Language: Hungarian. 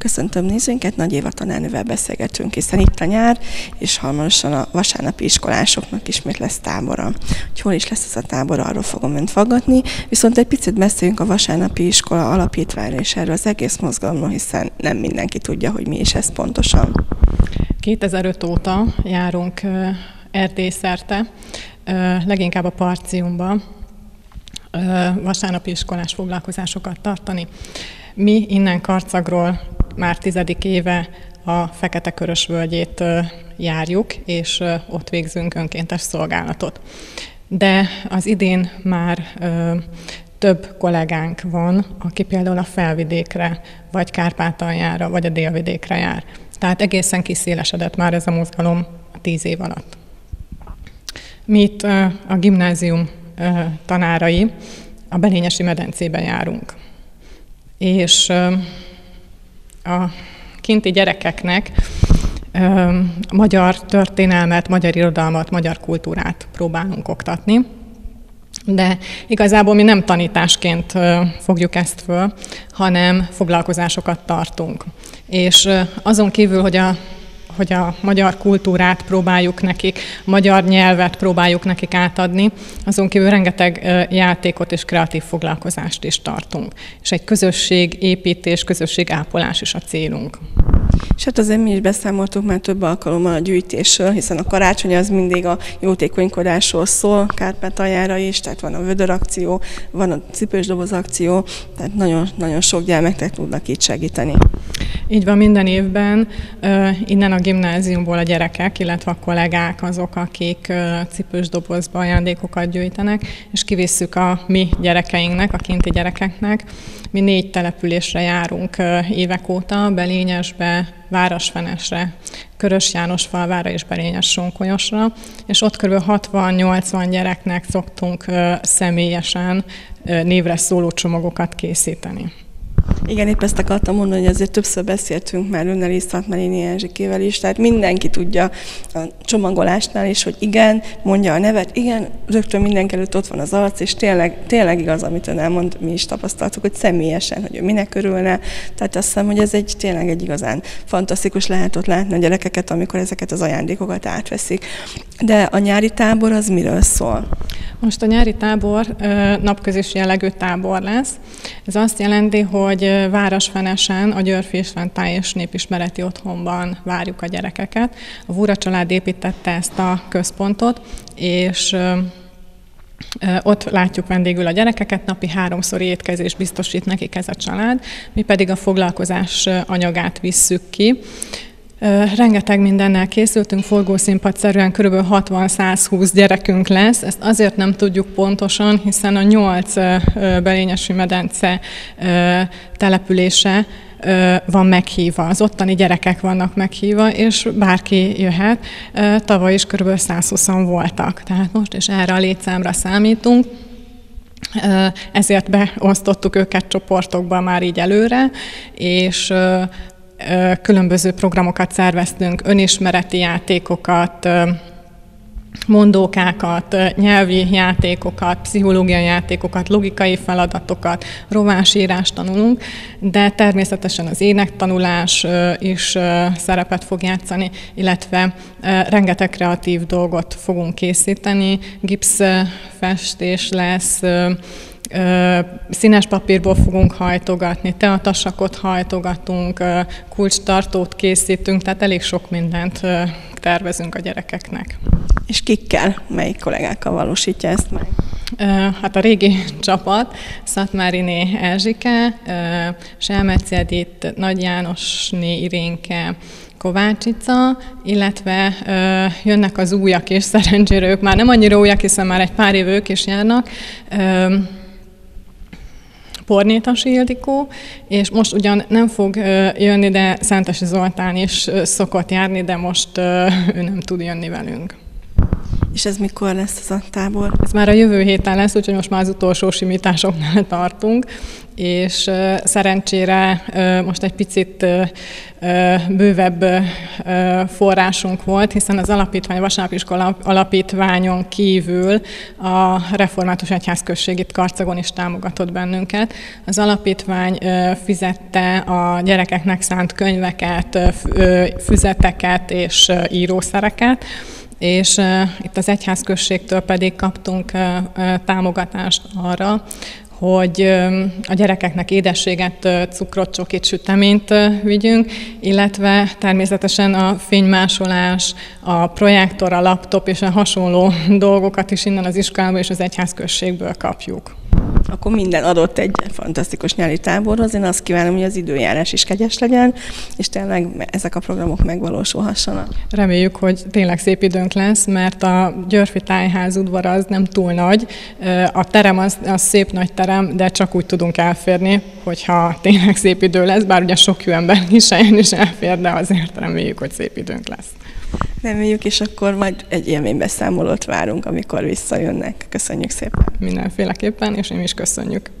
Köszöntöm nézőinket, Nagy Éva tanárnővel beszélgetünk, hiszen itt a nyár, és hamarosan a vasárnapi iskolásoknak ismét lesz tábora. Hogy hol is lesz ez a tábor, arról fogom önt faggatni, viszont egy picit beszéljünk a vasárnapi iskola alapítványról és erről az egész mozgalomról, hiszen nem mindenki tudja, hogy mi is ez pontosan. 2005 óta járunk Erdély szerte, leginkább a Partiumba vasárnapi iskolás foglalkozásokat tartani. Mi innen Karcagról már 10. éve a Fekete-Körös völgyét járjuk, és ott végzünk önkéntes szolgálatot. De az idén már több kollégánk van, aki például a Felvidékre, vagy Kárpátaljára, vagy a Délvidékre jár. Tehát egészen kiszélesedett már ez a mozgalom 10 év alatt. Mi itt a gimnázium tanárai a Belényesi medencében járunk. És a kinti gyerekeknek magyar történelmet, magyar irodalmat, magyar kultúrát próbálunk oktatni. De igazából mi nem tanításként fogjuk ezt föl, hanem foglalkozásokat tartunk. És azon kívül, hogy a magyar kultúrát próbáljuk nekik, a magyar nyelvet próbáljuk nekik átadni, azon kívül rengeteg játékot és kreatív foglalkozást is tartunk. És egy közösségépítés, közösségápolás is a célunk. És hát azért mi is beszámoltunk már több alkalommal a gyűjtésről, hiszen a karácsony az mindig a jótékonykodásról szól, Kárpátaljára is, tehát van a vödör akció, van a cipős doboz akció, tehát nagyon sok gyermeknek tudnak itt segíteni. Így van, minden évben innen a gimnáziumból a gyerekek, illetve a kollégák azok, akik cipős dobozba ajándékokat gyűjtenek, és kivisszük a mi gyerekeinknek, a kinti gyerekeknek. Mi 4 településre járunk évek óta, Belényesbe, Városfenesre, Körös Jánosfalvára és Belényes-Sonkonyosra, és ott kb. 60-80 gyereknek szoktunk személyesen névre szóló csomagokat készíteni. Igen, épp ezt akartam mondani, hogy azért többször beszéltünk már önnel is, Szatmáriné Erzsikével is, tehát mindenki tudja a csomagolásnál is, hogy igen, mondja a nevet, igen, rögtön mindenki előtt ott van az arc, és tényleg igaz, amit ön elmond, mi is tapasztaltuk, hogy személyesen, hogy ő minek örülne, tehát azt hiszem, hogy ez tényleg egy igazán fantasztikus lehet ott látni a gyerekeket, amikor ezeket az ajándékokat átveszik. De a nyári tábor az miről szól? Most a nyári tábor napközis jellegű tábor lesz. Ez azt jelenti, hogy Városfenesen, a Györfi István Táj- és Népismereti Otthonban várjuk a gyerekeket. A Vúra család építette ezt a központot, és ott látjuk vendégül a gyerekeket, napi 3-szor étkezés biztosít nekik ez a család, mi pedig a foglalkozás anyagát visszük ki. Rengeteg mindennel készültünk, forgószínpadszerűen kb. 60-120 gyerekünk lesz. Ezt azért nem tudjuk pontosan, hiszen a 8 belényesi medence települése van meghívva. Az ottani gyerekek vannak meghívva, és bárki jöhet. Tavaly is kb. 120-an voltak. Tehát most is erre a létszámra számítunk. Ezért beosztottuk őket csoportokba már így előre, és különböző programokat szerveztünk, önismereti játékokat, mondókákat, nyelvi játékokat, pszichológiai játékokat, logikai feladatokat, rovásírást tanulunk, de természetesen az énektanulás is szerepet fog játszani, illetve rengeteg kreatív dolgot fogunk készíteni, gipszfestés lesz, színes papírból fogunk hajtogatni, teatasakot hajtogatunk, kulcstartót készítünk, tehát elég sok mindent tervezünk a gyerekeknek. És kikkel, melyik kollégákkal valósítja ezt meg? Hát a régi csapat, Szatmáriné Erzsike, Selmeci Edith, Nagy Jánosné Irénke, Kovácsica, illetve jönnek az újak is, szerencsére ők már nem annyira újak, hiszen már egy pár év ők is járnak, Pornétasi Ildikó, és most ugyan nem fog jönni, de Szentesi Zoltán is szokott járni, de most ő nem tud jönni velünk. És ez mikor lesz ez a tábor? Ez már a jövő héten lesz, úgyhogy most már az utolsó simításoknál tartunk, és szerencsére most egy picit bővebb forrásunk volt, hiszen az alapítvány, a Vasárnapiskola alapítványon kívül a Református Egyházközség itt Karcagon is támogatott bennünket. Az alapítvány fizette a gyerekeknek szánt könyveket, füzeteket és írószereket, és itt az egyházközségtől pedig kaptunk támogatást arra, hogy a gyerekeknek édességet, cukrot, csokit, süteményt vigyünk, illetve természetesen a fénymásolás, a projektor, a laptop és a hasonló dolgokat is innen az iskolából és az egyházközségből kapjuk. Akkor minden adott egy fantasztikus nyári táborhoz. Én azt kívánom, hogy az időjárás is kegyes legyen, és tényleg ezek a programok megvalósulhassanak. Reméljük, hogy tényleg szép időnk lesz, mert a Györfi Tájház udvara az nem túl nagy. A terem az szép nagy terem, de csak úgy tudunk elférni, hogyha tényleg szép idő lesz, bár ugye sok jó ember is elfér, de azért reméljük, hogy szép időnk lesz. Reméljük, és akkor majd egy élménybeszámolót várunk, amikor visszajönnek. Köszönjük szépen! Mindenféleképpen, és én is köszönjük!